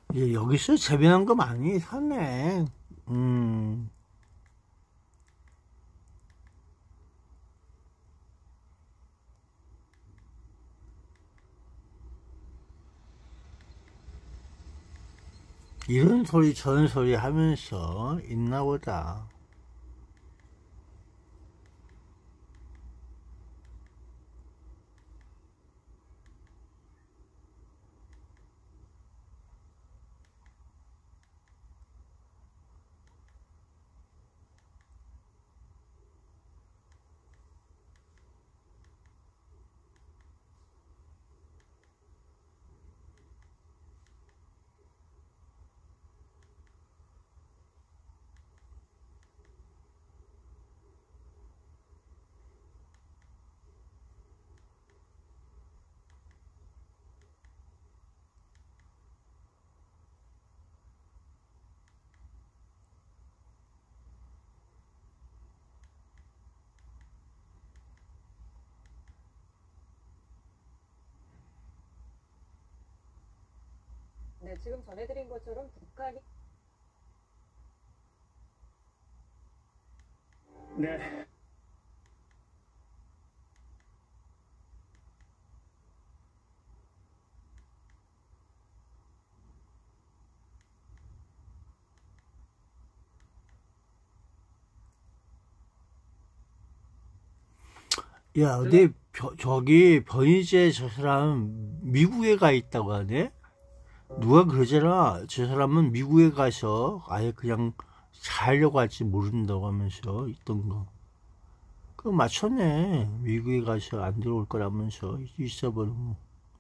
여기서 재배한 거 많이 사네. 음, 이런 소리 저런 소리 하면서 있나 보다. 네, 지금 전해드린 것처럼 북한이 네. 야, 제가 어디, 저기, 버니제 저 사람 미국에 가 있다고 하네? 누가 그러잖아. 저 사람은 미국에 가서 아예 그냥 살려고 할지 모른다고 하면서 있던 거. 그거 맞췄네. 미국에 가서 안 들어올 거라면서 있어버리고.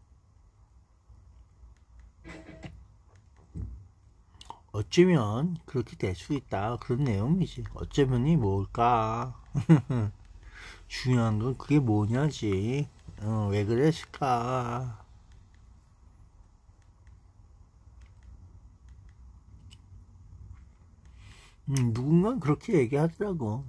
어쩌면 그렇게 될 수 있다. 그런 내용이지. 어쩌면이 뭘까? 중요한 건 그게 뭐냐지. 왜 그랬을까? 누군가 그렇게 얘기하더라고.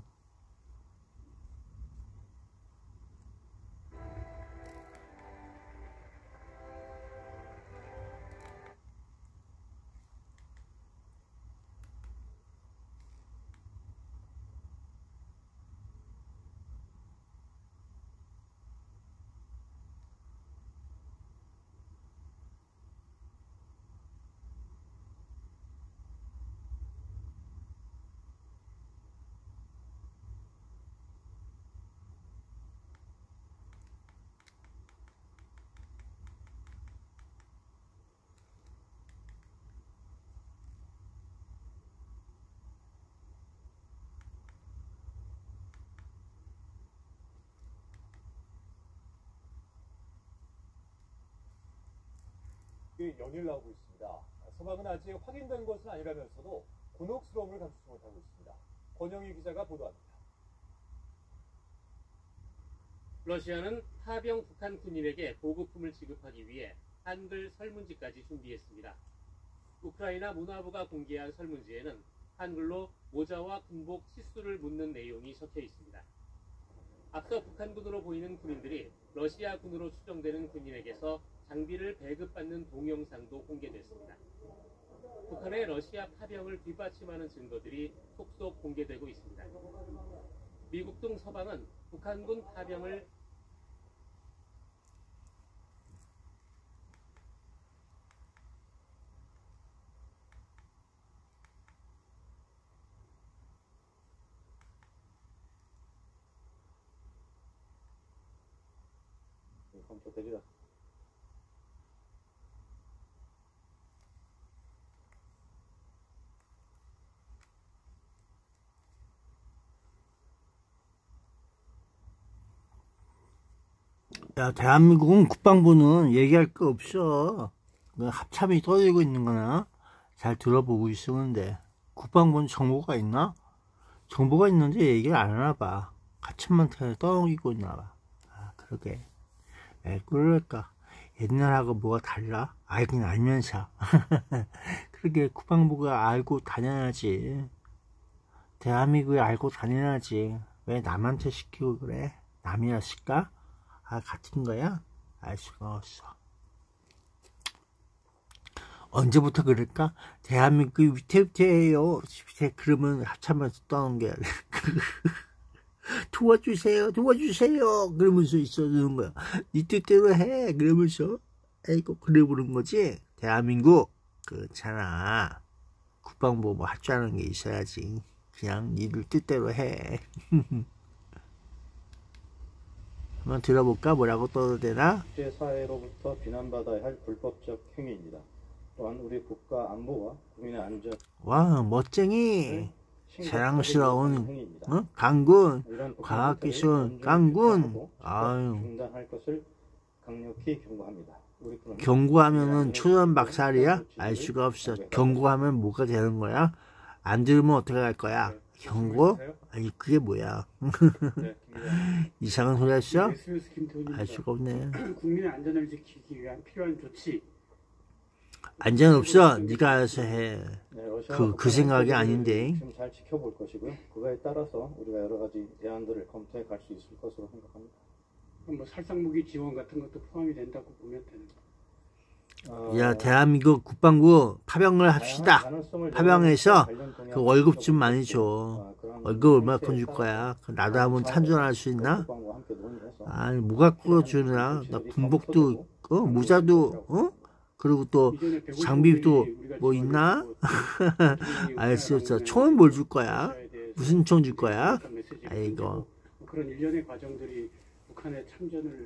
연일 나오고 있습니다. 서방은 아직 확인된 것은 아니라면서도 곤혹스러움을 감추지 못하고 있습니다. 권영희 기자가 보도합니다. 러시아는 파병 북한 군인에게 보급품을 지급하기 위해 한글 설문지까지 준비했습니다. 우크라이나 문화부가 공개한 설문지에는 한글로 모자와 군복 치수를 묻는 내용이 적혀 있습니다. 앞서 북한군으로 보이는 군인들이 러시아군으로 추정되는 군인에게서 장비를 배급받는 동영상도 공개됐습니다. 북한의 러시아 파병을 뒷받침하는 증거들이 속속 공개되고 있습니다. 미국 등 서방은 북한군 파병을 컴퓨터 대리다. 야, 대한민국은 국방부는 얘기할 거 없어. 합참이 떠들고 있는 거나 잘 들어보고 있었는데, 국방부는 정보가 있나? 정보가 있는데 얘기를 안 하나 봐. 합참만 떠들고 있나 봐. 아, 그러게. 왜 그럴까? 옛날하고 뭐가 달라? 알긴 알면서. 그러게, 국방부가 알고 다녀야지. 대한민국이 알고 다녀야지. 왜 남한테 시키고 그래? 남이었을까? 같은 거야? 알 수가 없어. 언제부터 그럴까? 대한민국이 위태위태해요. 그러면 합참에서 떠는 게 도와주세요, 도와주세요. 그러면서 있어주는 거야. 네 뜻대로 해. 그러면서 아이고 그래 보는 거지. 대한민국 그렇잖아. 국방부 뭐 합주하는 게 있어야지. 그냥 니들 뜻대로 해. 한번 들어볼까? 뭐라고 떠도 되나? 국제사회로부터 비난받아야 할 불법적 행위입니다. 또한 우리 국가 안보와 국민의 안전 와 멋쟁이 자랑스러운 강군 과학기술 강군 아유 중단할 것을 강력히 경고합니다. 경고하면은 초전 박살이야? 알 수가 없어. 경고하면 뭐가 되는 거야? 안 들으면 어떻게 할 거야? 경고? 아니 그게 뭐야? 이상한 소리 했어? 알 수가 없네. 국민의 안전을 지키기 위한 필요한 조치. 안전 없어. 네가 알아서 해. 네, 그 생각이 아닌데. 지금 잘 지켜볼 것이고요. 그거에 따라서 우리가 여러 가지 대안들을 검토해 갈 수 있을 것으로 생각합니다. 뭐 살상무기 지원 같은 것도 포함이 된다고 보면 되는 거예요. 야 대한민국 국방부 파병을 합시다. 파병해서 그 월급 좀 많이 줘. 월급 얼마큼 줄 거야? 나도 한번 참전할 수 있나? 아니 뭐 갖고 주나? 나 군복도 모자도 그리고 또 장비도 뭐 있나? 알 수 없어. 총은 뭘 줄 거야? 무슨 총 줄 거야? 아이고. 그런 일련의 과정들이 북한의 참전을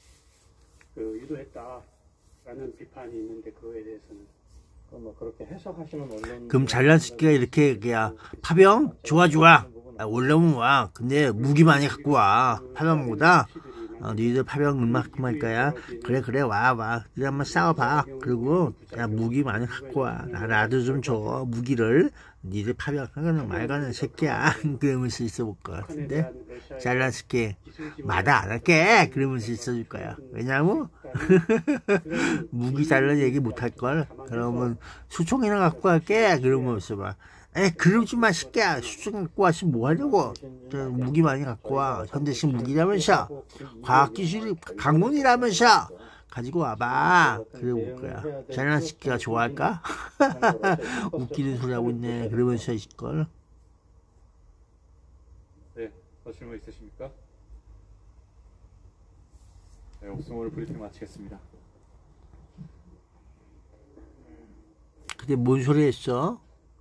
유도했다라는 비판이 있는데 그거에 대해서는 뭐 그렇게 해석하시는 언론. 그럼 잘난스키가 이렇게 그냥 파병 좋아 올라오면 와. 근데 무기 많이 갖고 와. 파병보다 너희들 파병 얼마큼 할 거야? 그래 와. 너희 한번 싸워봐. 그리고 야 무기 많이 갖고 와. 나도 좀 줘. 무기를. 니들 파병하거나 말거나 새끼야. 그러면서 있어볼 것 같은데 잘난스키 마다 안 할게. 그러면서 있어줄 거야. 왜냐면 무기 잘난 얘기 못할 걸. 그러면 수총이나 갖고 갈게. 그러면서 막 그러지 마 새끼야. 수총 갖고 와서 뭐 하려고. 무기 많이 갖고 와. 현대식 무기라면서 과학기술이 강군이라면서 가지고 와봐. 그래 볼 거야. 잘난스키가 좋아할까? 웃기는 소리 하고 있네. 그러면서 있을걸. 네, 더 질문 있으십니까? 네, 옥승호를 브리핑 마치겠습니다. 근데 뭔 소리 했어?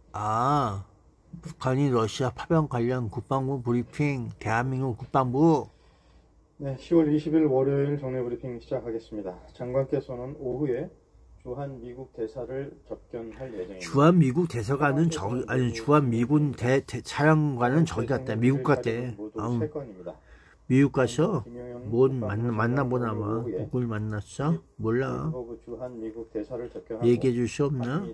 북한이 러시아 파병 관련 국방부 브리핑, 대한민국 국방부. 네, 10월 20일 월요일 정례 브리핑 시작하겠습니다. 장관께서는 오후에 주한 미국 대사를 접견할 예정입니다. 주한 미국 대사관은 주한 미군 사령관은 저기 갔다. 미국 갔대. 미국 가서 뭔 만나보나 봐. 누굴 만났어? 몰라. 얘기해 줄 수 없나?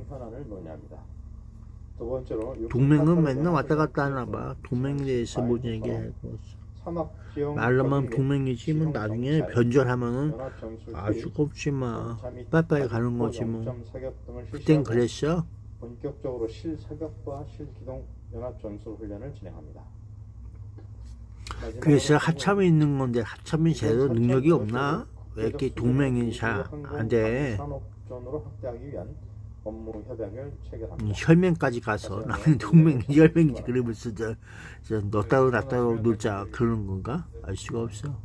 동맹은 맨날 왔다 갔다 하나 봐. 동맹에 대해서 뭔 얘기하고 말로만 동맹이지 뭐 나중에 변절하면은 알 수가 없지 뭐. 빠빠이 가는 거지 뭐. 그땐 그랬어? 본격적으로 실사격과 실기동 연합전술훈련을 진행합니다. 그래서 하참이 있는 건데 하참이 제대로 능력이 없나? 왜 이렇게 동맹이 잘 안 돼? 혈맹까지 가서 나는 동맹 혈맹이지. 그러면서 너 따로 나 따로 놀자 그러는 건가? 알 수가 없어.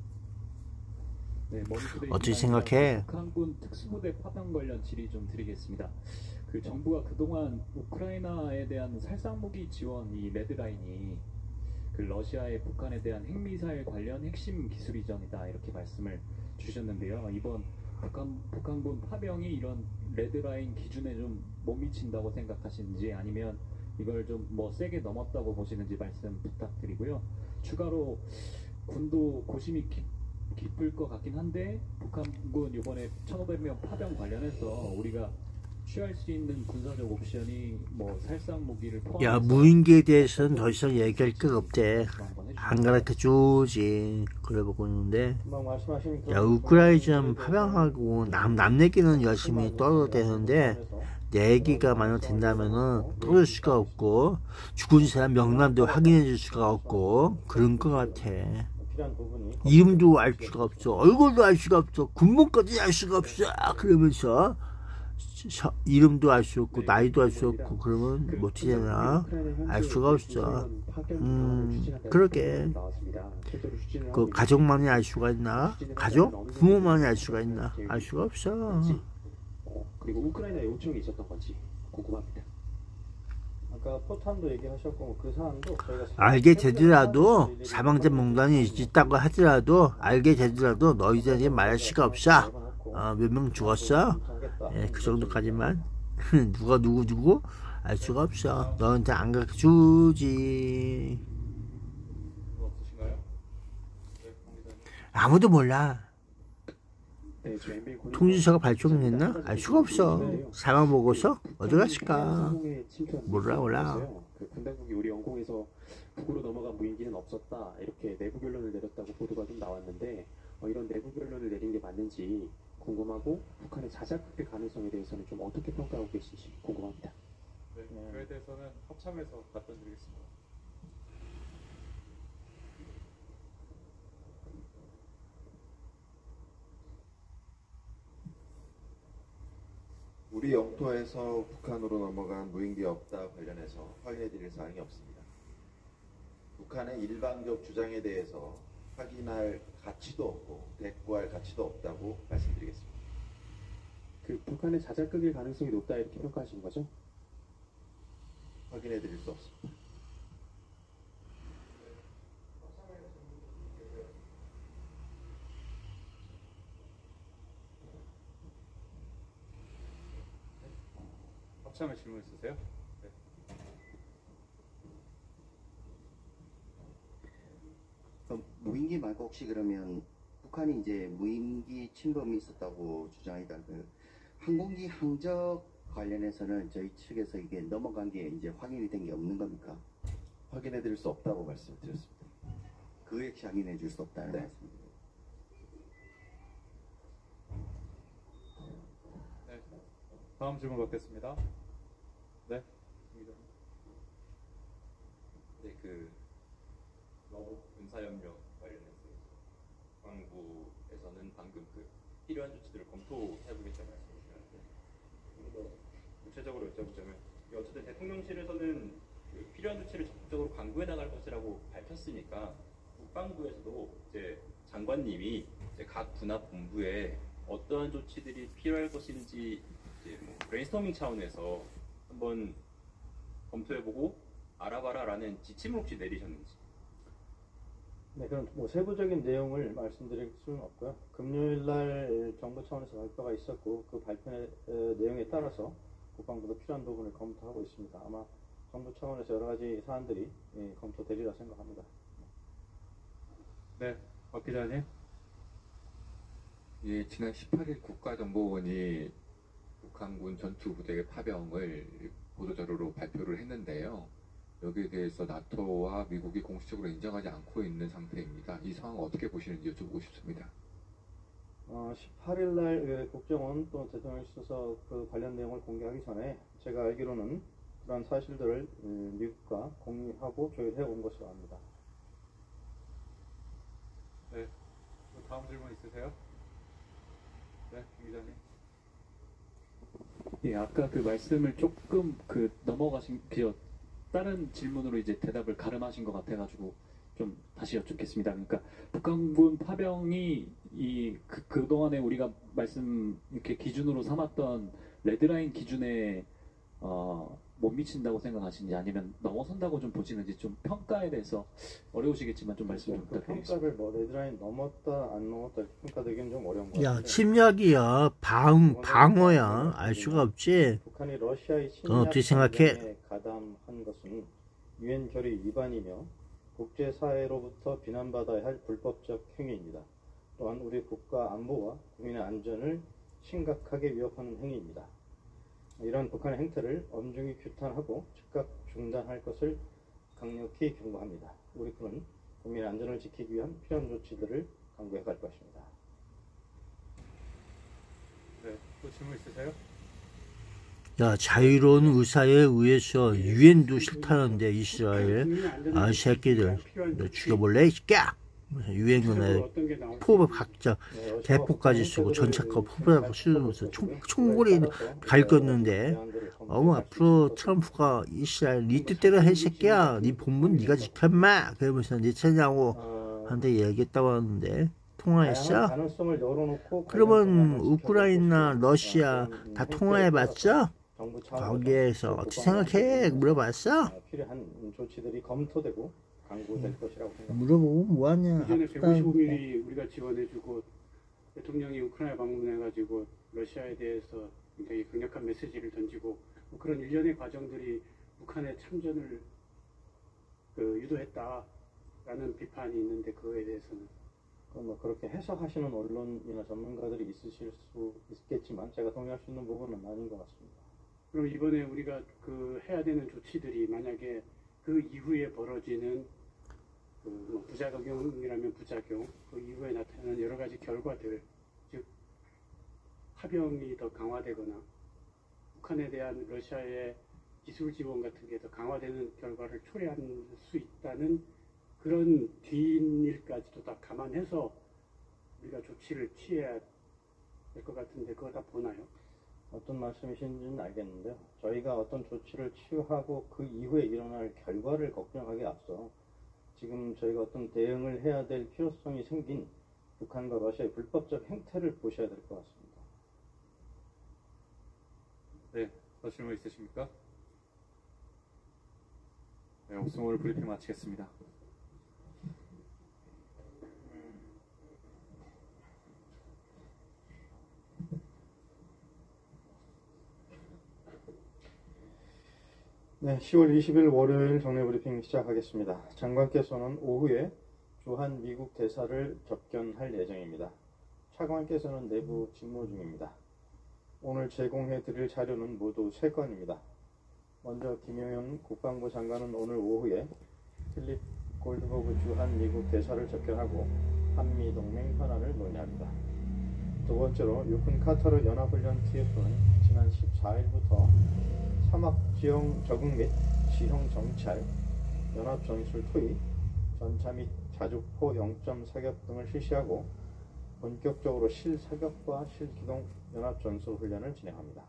네, 어떻게 생각해? 북한군 특수부대 파병 관련 질의 좀 드리겠습니다. 그 정부가 그동안 우크라이나에 대한 살상무기 지원 이 레드라인이 그 러시아의 북한에 대한 핵미사일 관련 핵심 기술 이전이다 이렇게 말씀을 주셨는데요. 이번 북한군 파병이 이런 레드라인 기준에 좀 못 미친다고 생각하시는지 아니면 이걸 좀 뭐 세게 넘었다고 보시는지 말씀 부탁드리고요. 추가로 군도 고심이 깊을 것 같긴 한데 북한군 이번에 1,500명 파병 관련해서 우리가 취할 수 있는 군사적 옵션이 뭐 살상 무기를 포함해서 야 무인기에 대해서는 더 이상 얘기할 것 없대. 안 가르쳐 주지. 그래 보고 있는데 야 우크라이나 파병하고 남 얘기는 열심히 떠들어대는데 내 얘기가 만약 된다면은 떠들 수가 없고 죽은 사람 명단도 확인해 줄 수가 없고 그런 것 같아. 이름도 알 수가 없어. 얼굴도 알 수가 없어. 군번까지 알 수가 없어. 그러면서 이름도 알 수 없고 나이도 알 수 없고 그러면 어떻게 되나 알 수가 없어. 그러게 그 가족만이 알 수가 있나? 가족? 부모만이 알 수가 있나? 알 수가 없어. 그리고 우크라이나 요청이 있었던 건지 궁금합니다. 아까 포탄도 얘기하셨고 그 사안도 저희가 알게 되더라도 사망자 명단이 있다고 하더라도 알게 되더라도 너희들이 말할 수가 없어. 몇 명 죽었어? 예, 그 정도까지만. 누가 누구 알 수가 없어. 너한테 안 가르쳐주지. 아무도 몰라. 통지서가 발송됐나? 알 수가 없어. 사망 보고서 어디 갔을까? 몰라. 군 당국이 우리 영공에서 북으로 넘어간 무인기는 없었다 이렇게 내부 결론을 내렸다고 보도가 좀 나왔는데 이런 내부 결론을 내린 게 맞는지 궁금하고 북한의 자작극의 가능성에 대해서는 좀 어떻게 평가하고 계신지 궁금합니다. 네, 그에 대해서는 합참에서 답변드리겠습니다. 우리 영토에서 북한으로 넘어간 무인기 없다 관련해서 확인해드릴 사항이 없습니다. 북한의 일방적 주장에 대해서 확인할 가치도 없고 대꾸할 가치도 없다고 말씀드리겠습니다. 그 북한의 자작극일 가능성이 높다 이렇게 평가하시는 거죠? 확인해드릴 수 없습니다. 합참에 질문 있으세요? 네. 무인기 말고 혹시 그러면 북한이 이제 무인기 침범이 있었다고 주장하니까 그 항공기 항적 관련해서는 저희 측에서 이게 넘어간 게 이제 확인이 된 게 없는 겁니까? 확인해드릴 수 없다고 말씀드렸습니다. 그 역시 확인해 줄 수 없다는 네. 말씀입니다. 네. 다음 질문 받겠습니다. 네. 네, 그 군사협력 관련해서 국방부에서는 방금 그 필요한 조치들을 검토해보겠다는 말씀이시는데 좀 더 구체적으로 여쭤보자면 어쨌든 대통령실에서는 그 필요한 조치를 적극적으로 강구해 나갈 것이라고 밝혔으니까 국방부에서도 이제 장관님이 이제 각 군합 본부에 어떠한 조치들이 필요할 것인지 이제 뭐 브레인스토밍 차원에서 한번 검토해보고 알아봐라라는 지침을 혹시 내리셨는지? 네, 그럼 뭐 세부적인 내용을 말씀드릴 수는 없고요. 금요일 날 정부 차원에서 발표가 있었고 그 발표 내용에 따라서 국방부도 필요한 부분을 검토하고 있습니다. 아마 정부 차원에서 여러 가지 사안들이 검토되리라 생각합니다. 네, 박 기자님. 예, 지난 18일 국가정보원이 북한군 전투부대의 파병을 보도자료로 발표를 했는데요. 여기에 대해서 나토와 미국이 공식적으로 인정하지 않고 있는 상태입니다. 이 상황 어떻게 보시는지 여쭤보고 싶습니다. 18일 날 국정원 또 대통령실에서 그 관련 내용을 공개하기 전에 제가 알기로는 그런 사실들을 미국과 공유하고 조율해 온 것으로 압니다. 네. 다음 질문 있으세요? 네, 김 기자님. 예, 아까 그 말씀을 조금 그 넘어가신 다른 질문으로 이제 대답을 가름하신 것 같아가지고 좀 다시 여쭙겠습니다. 그러니까 북한군 파병이 그동안에 우리가 이렇게 기준으로 삼았던 레드라인 기준에 못 미친다고 생각하시는지 아니면 넘어선다고 좀 보시는지 좀 평가에 대해서 어려우시겠지만 좀 말씀 좀 부탁드리겠습니다. 평가를 뭐 레드라인 넘었다 안 넘었다 이렇게 평가되기는 좀 어려운 것 야, 같아요. 침략이야. 방어야. 알 수가 없지. 북한이 러시아의 넌 어떻게 생각해? 가담한 것은 유엔 결의 위반이며 국제사회로부터 비난받아야 할 불법적 행위입니다. 또한 우리 국가 안보와 국민의 안전을 심각하게 위협하는 행위입니다. 이러한 북한의 행태를 엄중히 규탄하고 즉각 중단할 것을 강력히 경고합니다. 우리 군은 국민의 안전을 지키기 위한 필요한 조치들을 강구해 갈 것입니다. 네, 또 질문 있으세요? 야, 자유로운 의사에 의해서 유엔도 싫다는데 이스라엘 새끼들 너 죽여볼래 이 새끼야. 유엔군의 포부 각자 대포까지 쓰고 전차과 포부하고 쓰면서 총구리 갈겼는데 앞으로 트럼프가 이스라엘 네 뜻대로 해 새끼야, 네 본분 네가 지켜 인마 그러면서 네타냐후한테 얘기했다고 하는데 통화했어? 그러면 우크라이나 러시아 다 통화해봤어? 거기에서 어떻게 생각해? 물어봤어? 필요한 조치들이 검토되고 강구될 것이라고 생각합니다. 물어보고 뭐하냐. 이전에 155mm 우리가 지원해주고 대통령이 우크라이나 방문해가지고 러시아에 대해서 굉장히 강력한 메시지를 던지고 뭐 그런 일련의 과정들이 북한의 참전을 유도했다라는 비판이 있는데 그거에 대해서는 뭐 그렇게 해석하시는 언론이나 전문가들이 있으실 수 있겠지만 제가 동의할 수 있는 부분은 아닌 것 같습니다. 그럼 이번에 우리가 해야 되는 조치들이 만약에 그 이후에 벌어지는 뭐 부작용이라면 부작용, 그 이후에 나타나는 여러 가지 결과들, 즉 파병이 더 강화되거나 북한에 대한 러시아의 기술 지원 같은 게 더 강화되는 결과를 초래할 수 있다는 그런 뒷일까지도 다 감안해서 우리가 조치를 취해야 될 것 같은데 그거 다 보나요? 어떤 말씀이신지는 알겠는데요. 저희가 어떤 조치를 취하고 그 이후에 일어날 결과를 걱정하기에 앞서 지금 저희가 어떤 대응을 해야 될 필요성이 생긴 북한과 러시아의 불법적 행태를 보셔야 될 것 같습니다. 네, 더 질문 있으십니까? 네, 없으면 오늘 브리핑 마치겠습니다. 네, 10월 20일 월요일 정례 브리핑 시작하겠습니다. 장관께서는 오후에 주한 미국 대사를 접견할 예정입니다. 차관께서는 내부 직무 중입니다. 오늘 제공해 드릴 자료는 모두 3건입니다. 먼저 김용현 국방부 장관은 오늘 오후에 필립 골드버그 주한 미국 대사를 접견하고 한미동맹 현안을 논의합니다. 두 번째로 육군 카타르 연합훈련 TF는 지난 14일부터 사막 지형 적응 및 지형 정찰, 연합 전술 투입, 전차 및 자주포 0점 사격 등을 실시하고 본격적으로 실사격과 실기동 연합 전술 훈련을 진행합니다.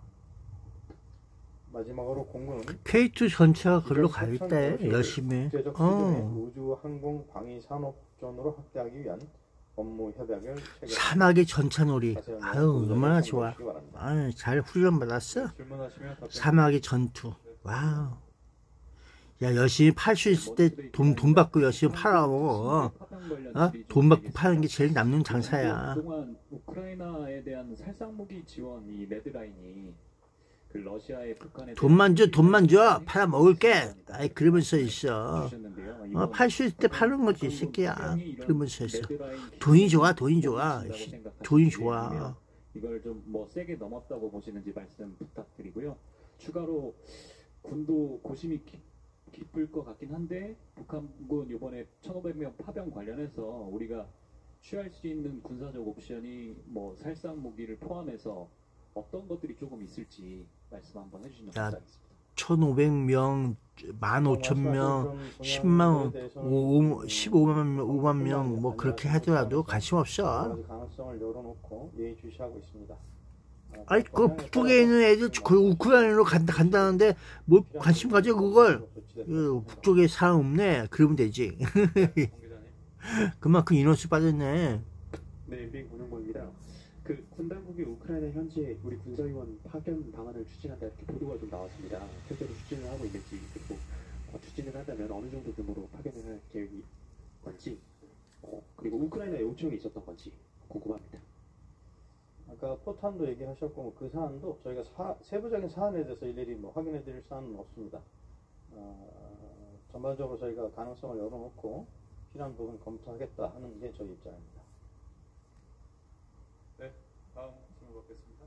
마지막으로 공군은 K2 전차가 글로 갈 때 열심히 국제적 수준의 우주 항공 방위 산업존으로 확대하기 위한 업무 협약을 사막의 전차놀이. 아유 얼마나 좋아. 아유 잘 훈련 받았어. 사막의 전투. 와우. 야 열심히 팔 수 있을 때 돈 받고 열심히 팔아먹어. 돈 받고 파는 게 제일 남는 장사야. 그동안 우크라이나에 대한 살상무기 지원 이 레드라인이 그 러시아의 북한에 돈만 줘 팔아 먹을게. 아이 그러면서 있어. 팔 수 있을 때 파는 거지 이 새끼야. 그러면서 있어. 돈이 좋아. 돈이 좋아. 이걸 좀 뭐 세게 넘었다고 보시는지 말씀 부탁드리고요. 추가로 군도 고심이 깊을 것 같긴 한데 북한군 이번에 1,500명 파병 관련해서 우리가 취할 수 있는 군사적 옵션이 뭐 살상 무기를 포함해서 어떤 것들이 조금 있을지 말씀 한번 해주시면 감사하겠습니다. 1,500명, 15,000명, 10만, 15만 명, 5만 명 뭐 그렇게 하더라도 관심 없어. 가능성을 열어놓고 예의주시하고 있습니다. 아니 그 북쪽에 있는 애들 그 우크라이나로 간다는데 뭐 관심 가져 그걸. 북쪽에 사람 없네. 그러면 되지. 그만큼 인원수 빠졌네. 네, MBN 권영모입니다. 그 군당국이 우크라이나 현지에 우리 군사위원 파견 방안을 추진한다 이렇게 보도가 좀 나왔습니다. 실제로 추진을 하고 있는지 그리고 추진을 한다면 어느 정도 규모로 파견을 할 계획이 건지 그리고 우크라이나에 요청이 있었던 건지 궁금합니다. 아까 포탄도 얘기하셨고 그 사안도 저희가 세부적인 사안에 대해서 일일이 뭐 확인해 드릴 사안은 없습니다. 전반적으로 저희가 가능성을 열어놓고 필요한 부분 검토하겠다 하는 게 저희 입장입니다. 네, 다음 질문 받겠습니다.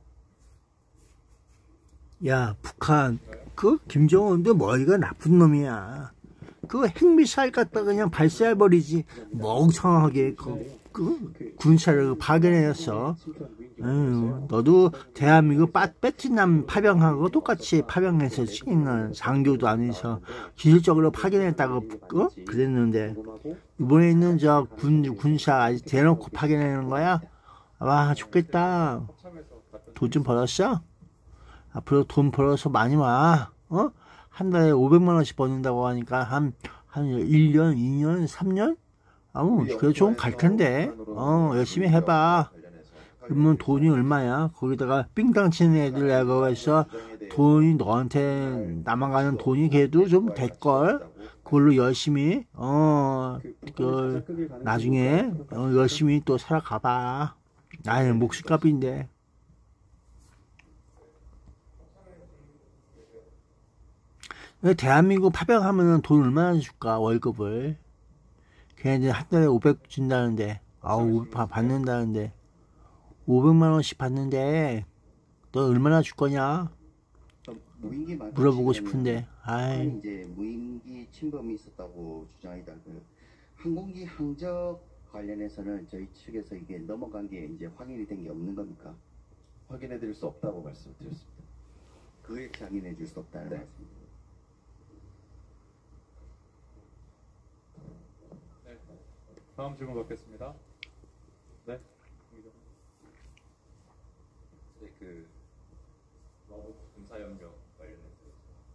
야 북한 그 김정은도 머리가 나쁜 놈이야. 그 핵미사일 갖다 그냥 발사해버리지 멍청하게 군사를 파견했어. 너도 대한민국 베트남 파병하고 똑같이 파병해서 찍는 장교도 아니서 기술적으로 파견했다고 그랬는데 이번에는 저 군사 아직 대놓고 파견하는 거야? 와, 좋겠다. 돈 좀 벌었어? 앞으로 돈 벌어서 많이 와. 한 달에 500만 원씩 버는다고 하니까 한 1년, 2년, 3년? 그래 좀 갈 텐데. 열심히 해봐. 그러면 돈이 얼마야? 거기다가 삥땅 치는 애들하고 해서 돈이 너한테 남아가는 돈이 그래도 좀 될걸? 그걸로 열심히, 나중에, 열심히 또 살아가봐. 아유, 목숨값인데. 대한민국 파병하면 돈 얼마나 줄까, 월급을. 걔네들 한 달에 500 준다는데, 500 받는다는데, 500만 원씩 받는데, 너 얼마나 줄 거냐? 물어보고 싶은데, 아이. 이제 무인기 침범이 있었다고 주장이다. 항공기 항적 관련해서는 저희 측에서 이게 넘어간 게 이제 확인이 된 게 없는 겁니까? 확인해 드릴 수 없다고 말씀드렸습니다. 그걸 확인해 줄 수 없다는 말씀입니다. 다음 질문 받겠습니다. 네. 그 러브 군사협력 관련해서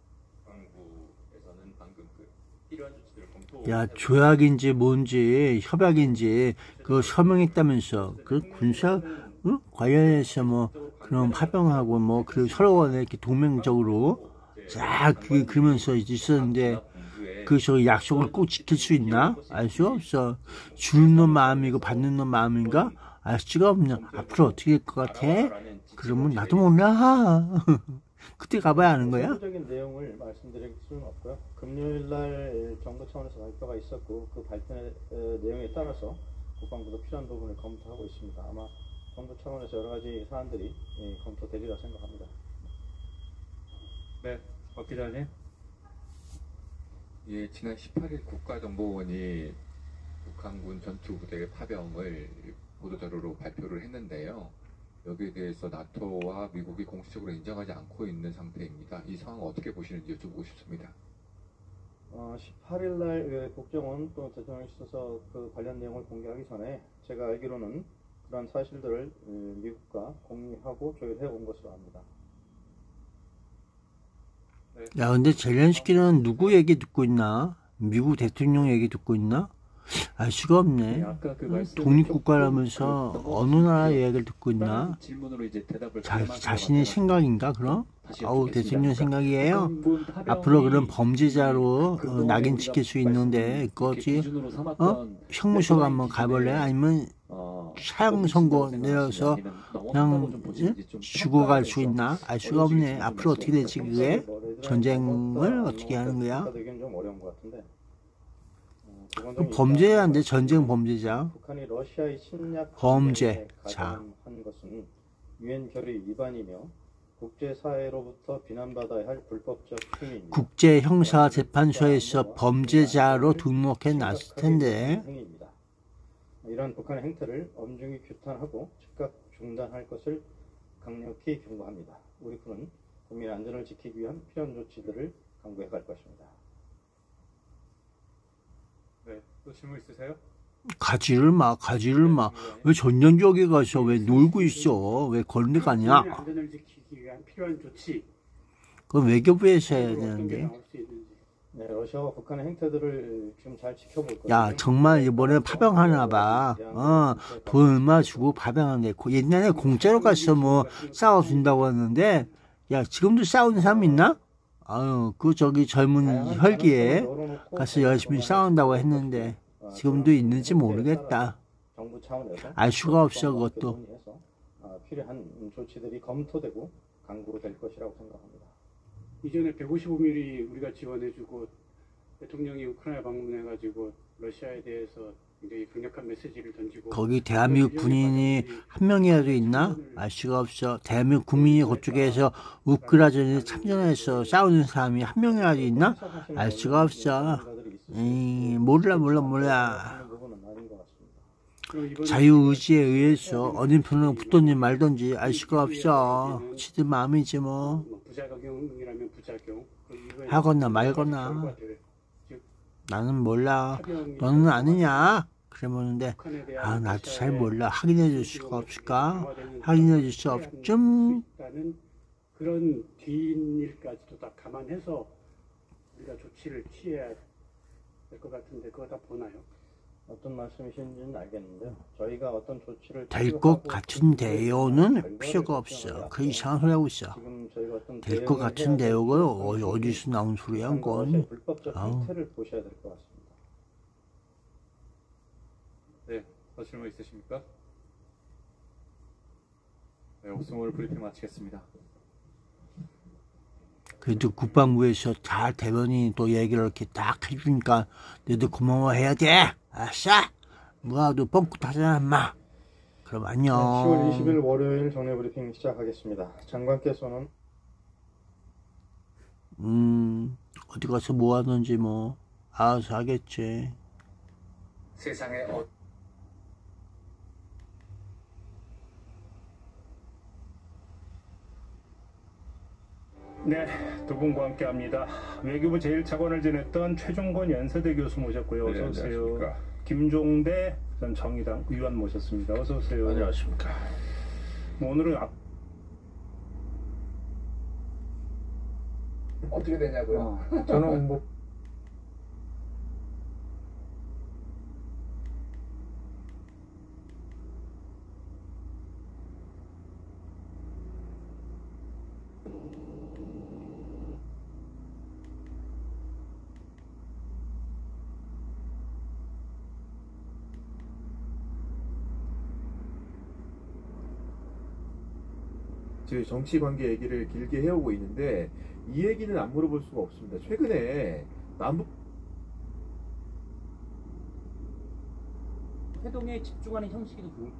정부에서는 방금 그 필요한 조치들을 검토. 야, 조약인지 뭔지 협약인지 그거 서명했다면서 그 군사 관련해서 뭐 그런 파병하고 뭐 그 서로 간에 이렇게 동맹적으로 쫙 그러면서 있었는데. 저 약속을 꼭 지킬 수 있나? 알 수 없어. 주는 놈 마음이고 받는 놈 마음인가? 알 수가 없냐? 앞으로 어떻게 될 것 같아? 그러면 나도 몰라. 그때 가봐야 아는 거야? 세부적인 내용을 말씀드릴 수는 없고요. 금요일날 정부 차원에서 발표가 있었고 그 발표 내용에 따라서 국방부도 필요한 부분을 검토하고 있습니다. 아마 정부 차원에서 여러 가지 사안들이 검토되리라 생각합니다. 네, 박 기자님. 예, 지난 18일 국가정보원이 북한군 전투부대 파병을 보도자료로 발표를 했는데요. 여기에 대해서 나토와 미국이 공식적으로 인정하지 않고 있는 상태입니다. 이 상황 어떻게 보시는지 여쭤보고 싶습니다. 18일날 국정원 또 대통령실에서 그 관련 내용을 공개하기 전에 제가 알기로는 그런 사실들을 미국과 공유하고 조율해 온 것으로 압니다. 야, 근데 젤렌스키는 누구 얘기 듣고 있나? 미국 대통령 얘기 듣고 있나? 알 수가 없네. 독립국가라면서 어느 나라 얘기를 듣고 있나? 자신의 생각인가 그럼? 대통령 생각이에요? 앞으로 그런 범죄자로 낙인 찍힐 수 있는데 그거지 형무소가 한번 가볼래? 아니면 사형 선고 내려서 그냥 죽어갈 수 있나? 알 수가 없네. 앞으로 어떻게 될지 그게? 전쟁을 어떻게 하는 거야? 범죄자인데 전쟁 범죄자. 북한이 러시아의 침략 범죄자. 한 것은 유엔 결의 위반이며 국제사회로부터 비난받아야 할 불법적 행위입니다. 국제형사재판소에서 범죄자로 등록해 놨을 텐데. 행위입니다. 이러한 북한의 행태를 엄중히 규탄하고 즉각 중단할 것을 강력히 경고합니다. 우리 군은 국민 안전을 지키기 위한 필요한 조치들을 강구해 갈 것입니다. 네, 또 질문 있으세요? 가지를 마. 왜 전쟁지역에 가서 왜 놀고 있어? 왜 그런 데 가냐? 안전을 지키기 위한 필요한 조치. 그건 외교부에서 해야 되는데. 네, 러시아와 북한의 행태들을 지금 잘 지켜볼 거예요. 야, 정말 이번에 파병하나 봐. 돈 얼마 주고 파병하는데. 옛날에 공짜로 가서 뭐 싸워준다고 했는데, 야, 지금도 싸우는 사람 있나? 아유, 젊은 혈기에 가서 열심히 싸운다고 했는데, 지금도 있는지 모르겠다. 알 수가 없어, 그것도. 필요한 조치들이 검토되고 강구될 것이라고 생각합니다. 이전에 155mm 우리가 지원해주고 대통령이 우크라이나 방문해가지고 러시아에 대해서 굉장히 강력한 메시지를 던지고 거기 대한민국 군인이 한 명이라도 있나? 알 수가 없어. 대한민국 국민이 그쪽에서 우크라이나전에 참전해서 싸우는 사람이 한 명이라도 있나? 알 수가 없어. 몰라. 자유의지에 의해서 어느 편으로 붙든지 말든지 알 수가 없어. 지들 마음이지 뭐. 부작용이라면 부작용. 하거나 말거나. 나는 몰라. 너는 아느냐? 그러는데 나도 잘 몰라. 확인해 줄 수가 없을까? 확인해 줄 수 없좀. 그런 뒷일까지도 다 감안해서 우리가 조치를 취해야 될 것 같은데 그거 다 보나요? 어떤 말씀이신지는 알겠는데요. 저희가 어떤 조치를 될 것 같은데요는 필요가 없어. 그 이상한 소리 하고 있어. 될 것 같은데요가 어디서 나온 소리야 그건. 불법적 행태를 보셔야 될 것 같습니다. 네, 더 질문 있으십니까? 네, 없으면 오늘 브리핑 마치겠습니다. 그래도 국방부에서 다 대변인이 또 얘기를 이렇게 딱 해주니까 너도 고마워해야 돼. 아싸! 뭐라도 뻥긋 하잖아 인마. 그럼 안녕. 10월 20일 월요일 정례 브리핑 시작하겠습니다. 장관께서는 어디 가서 뭐 하든지 뭐 알아서 하겠지. 세상에 네, 두 분과 함께합니다. 외교부 제1차관을 지냈던 최종건 연세대 교수 모셨고요. 어서 오세요. 네, 김종대 전 정의당 의원 모셨습니다. 어서 오세요. 안녕하십니까. 오늘은 어떻게 되냐고요? 저는 뭐 저희 정치 관계 얘기를 길게 해오고 있는데 이 얘기는 안 물어볼 수가 없습니다. 최근에 남북 회동에 집중하는 형식이 좀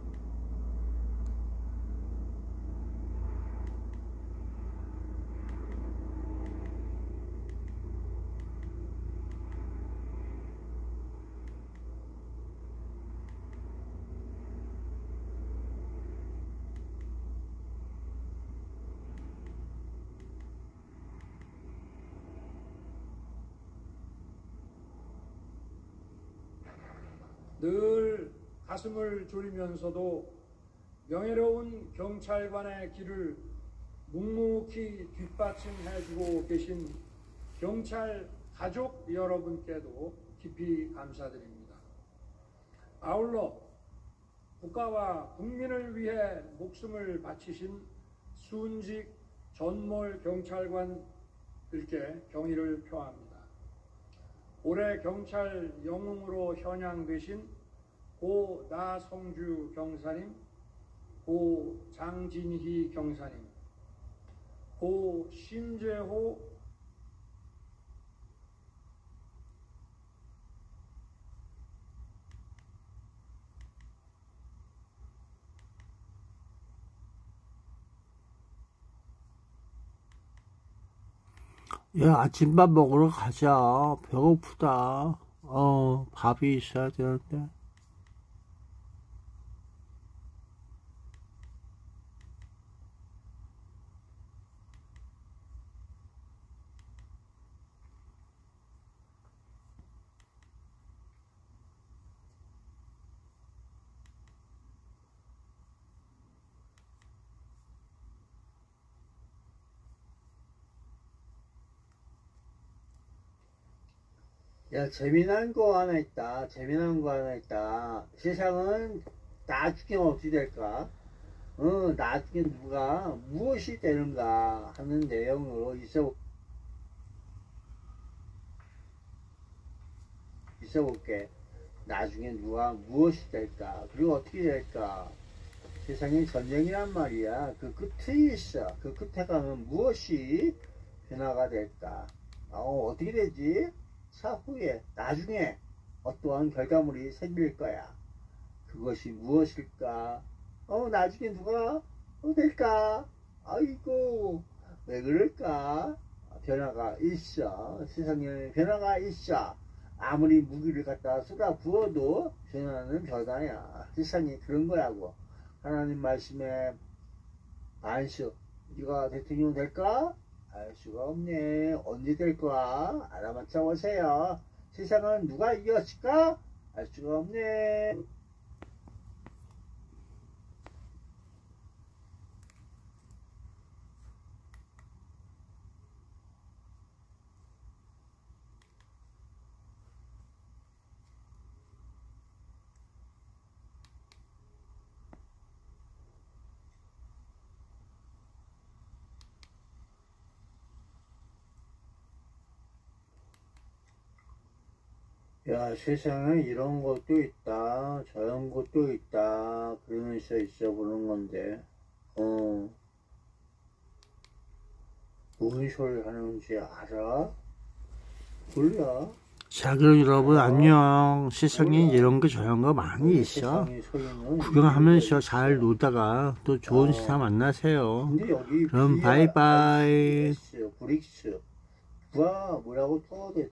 늘 가슴을 졸이면서도 명예로운 경찰관의 길을 묵묵히 뒷받침해주고 계신 경찰 가족 여러분께도 깊이 감사드립니다. 아울러 국가와 국민을 위해 목숨을 바치신 순직 전몰 경찰관들께 경의를 표합니다. 올해 경찰 영웅으로 현양되신 고 나성주 경사님, 고 장진희 경사님, 고 심재호 야, 아침밥 먹으러 가자. 배고프다. 밥이 있어야 되는데. 야, 재미난 거 하나 있다. 세상은 나중에 어찌 될까? 나중에 누가 무엇이 되는가 하는 내용으로 있어볼게. 나중에 누가 무엇이 될까? 그리고 어떻게 될까? 세상에 전쟁이란 말이야. 그 끝에 있어. 그 끝에 가면 무엇이 변화가 될까? 어떻게 되지? 차후에 나중에 어떠한 결과물이 생길 거야. 그것이 무엇일까? 나중에 누가 될까? 아이고, 왜 그럴까? 변화가 있어. 세상에 변화가 있어. 아무리 무기를 갖다 쏟아 부어도 변화는 변화야. 세상이 그런 거라고. 하나님 말씀에 안수, 네가 대통령 될까? 알 수가 없네. 언제 될 거야? 알아맞혀 보세요. 세상은 누가 이겼을까? 알 수가 없네. 야, 세상에 이런 것도 있다, 저런 것도 있다, 그러면서 있어보는 건데, 무슨 소리 하는지 알아? 몰라. 자, 그럼 여러분 안녕. 세상에 이런 거 저런 거 많이 있어. 구경하면서 잘 놀다가 또 좋은 세상 만나세요. 그럼 바이바이. 브릭스, 뭐라고 떠대